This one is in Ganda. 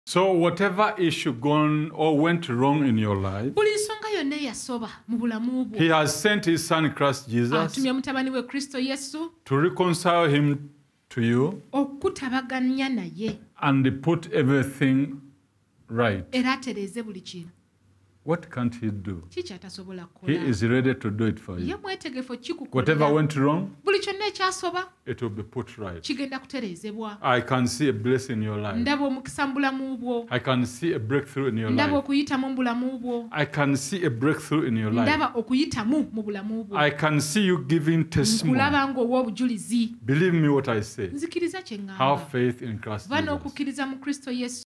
So whatever issue gone or went wrong in your life, buli nsonga yonna eyasoba mu bulamu bwo He has sent His Son Christ Jesus atumye mutabani we Kristo Yesu to reconcile Him to you okutabaganya naye and put everything right. era atereeze buli kintu. What can't He do? Kiki atasobola He kukola? is ready to do it for Ye you. mwetegefu Whatever kikukolera. went wrong, Buli kyonna ekyasoba it will be put right. kigenda kutereezebwa. I can see a blessing in your life. Ndaba omukisa mu bulamu bwo. I can see a breakthrough in your Ndaba life. okuyitamu mu bulamu bwo. I can see a breakthrough in your life. Ndaba okuyitamu mu bulamu bwo. I can see you giving testimony. Nkulaba ng'owa obujulizi. Believe me what I say. Nzikiriza kye ŋŋamba. Have faith in Christ Va Jesus. n'okukkiriza mu Kristo Yesu.